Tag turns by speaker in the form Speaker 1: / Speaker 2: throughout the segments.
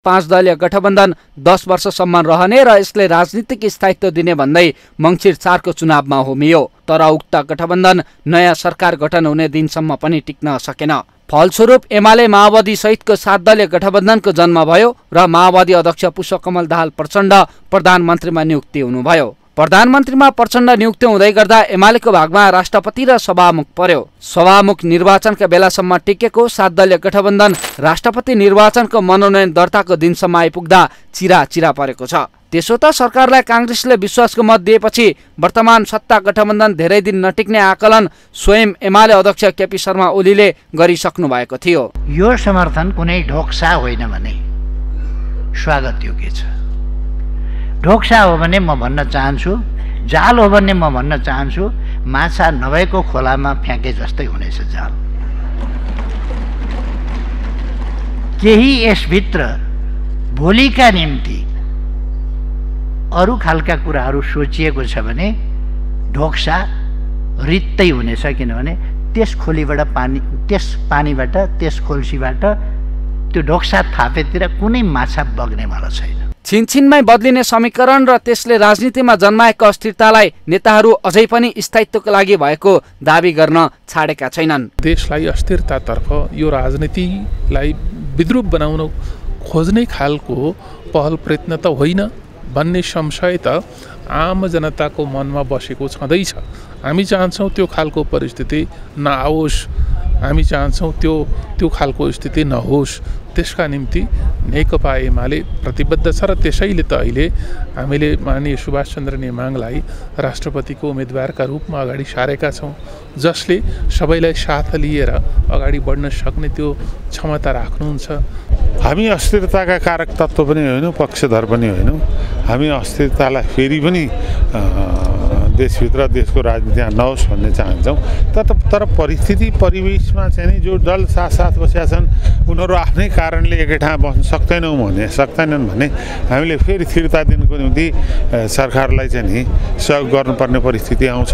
Speaker 1: 5 दलीय गठबन्धन 10 वर्षसम्म रहने र यसले राजनीतिक स्थायित्व दिने भन्दै मङ्सिर 4 को चुनावमा होमियो। तर उक्त गठबन्धन नयाँ सरकार गठन हुने दिनसम्म पनि टिक्न सकेन। फलस्वरूप एमाले माओवादी सहितको 7 दलीय गठबन्धनको जन्म भयो र माओवादी अध्यक्ष पुष्पकमल दाहाल प्रचण्ड प्रधानमन्त्रीमा नियुक्ति हुनुभयो। प्रधानमन्त्रीमा प्रचण्ड नियुक्ति हुँदै गर्दा एमालेको भागमा राष्ट्रपति र सभामुख पर्यो। सभामुख निर्वाचनका बेलासम्म टिकेको 7 दलीय गठबन्धन राष्ट्रपति निर्वाचनको मनोनयन दर्ताको दिनसम्म आइपुग्दा चिरा परेको छ। त्यसो त सरकारलाई काङ्ग्रेसले विश्वासको मत दिएपछि वर्तमान सत्ता गठबन्धन धेरै दिन नटिक्ने आकलन स्वयं एमाले अध्यक्ष केपी शर्मा ओलीले गरिसक्नु भएको थियो।
Speaker 2: यो समर्थन कुनै ढोक्सा होइन भने स्वागत योग्य छ। ढोक्सा हो भने म भन्न चाहन्छु, जाल हो भने म भन्न चाहन्छु माछा नभएको खोलामा फ्याँके जस्तै हुनेछ जाल। केही यसभित्र भोलिका निम्ति अरू खालका कुराहरू सोचिएको छ भने ढोक्सा रित्तै हुनेछ। किनभने त्यस खोलीबाट त्यस पानीबाट त्यस खोल्सीबाट त्यो ढोक्सा थापेतिर कुनै माछा बग्नेवाला छैन।
Speaker 1: छिनछिनमै बदलिने समीकरण र त्यसले राजनीतिमा जन्माएको अस्थिरतालाई नेताहरू अझै पनि स्थायित्वको लागि भएको दाबी गर्न छाडेका छैनन्।
Speaker 3: देशलाई अस्थिरतातर्फ यो राजनीतिलाई विद्रूप बनाउन खोज्ने खालको पहल प्रयत्न त होइन भन्ने संशय त आम जनताको मनमा बसेको छँदैछ। हामी चाहन्छौँ त्यो खालको परिस्थिति नआओस्, हामी चाहन्छौँ त्यो खालको स्थिति नहोस्। त्यसका निम्ति नेकपा एमाले प्रतिबद्ध छ र त्यसैले त अहिले हामीले माननीय सुभाष चन्द्र नेमाङलाई राष्ट्रपतिको उम्मेदवारका रूपमा अगाडि सारेका छौँ, जसले सबैलाई साथ लिएर अगाडि बढ्न सक्ने त्यो क्षमता राख्नुहुन्छ।
Speaker 4: हामी अस्थिरताका कारक तत्त्व पनि होइनौँ, पक्षधर पनि होइनौँ। हामी अस्थिरतालाई फेरि पनि देशभित्र देशको राजनीतिमा नहोस् भन्ने चाहन्छौँ। तर परिस्थिति परिवेशमा चाहिँ नि जो दल साथ बसेका छन् उनीहरू आफ्नै कारणले एकै ठाउँ बस्न सक्दैनन् भने हामीले फेरि स्थिरता दिनको निम्ति सरकारलाई चाहिँ नि सहयोग गर्नुपर्ने परिस्थिति आउँछ।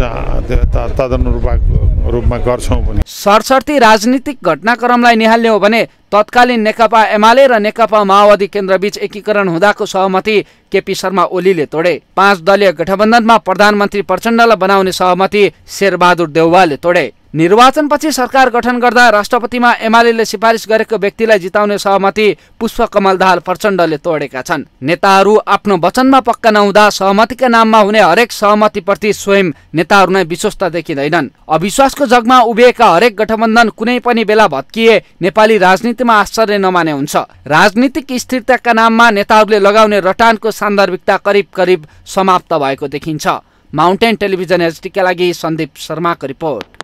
Speaker 4: तदनुरूप रूपमा गर्छौँ पनि।
Speaker 1: सरसर्ती राजनीतिक घटनाक्रमलाई निहाल्ने हो भने तत्कालीन नेकपा एमाले र नेकपा माओवादी केन्द्रबीच एकीकरण हुँदाको सहमति केपी शर्मा ओलीले तोडे। 5 दलीय गठबन्धनमा प्रधानमन्त्री प्रचण्डलाई बनाउने सहमति शेरबहादुर देउवाले तोडे। निर्वाचनपछि सरकार गठन गर्दा राष्ट्रपतिमा एमालेले सिफारिस गरेको व्यक्तिलाई जिताउने सहमति पुष्पकमल दाहाल प्रचण्डले तोडेका छन्। नेताहरू आफ्नो वचनमा पक्का नहुँदा सहमतिका नाममा हुने हरेक सहमतिप्रति स्वयं नेताहरू नै विश्वस्त देखिँदैनन्। अविश्वासको जगमा उभिएका हरेक गठबन्धन कुनै पनि बेला भत्किए नेपाली राजनीतिमा आश्चर्य नमाने हुन्छ। राजनीतिक स्थिरताका नाममा नेताहरूले लगाउने रटानको सान्दर्भिकता करिब समाप्त भएको देखिन्छ। माउन्टेन टेलिभिजन एचडीका लागि सन्दीप शर्माको रिपोर्ट।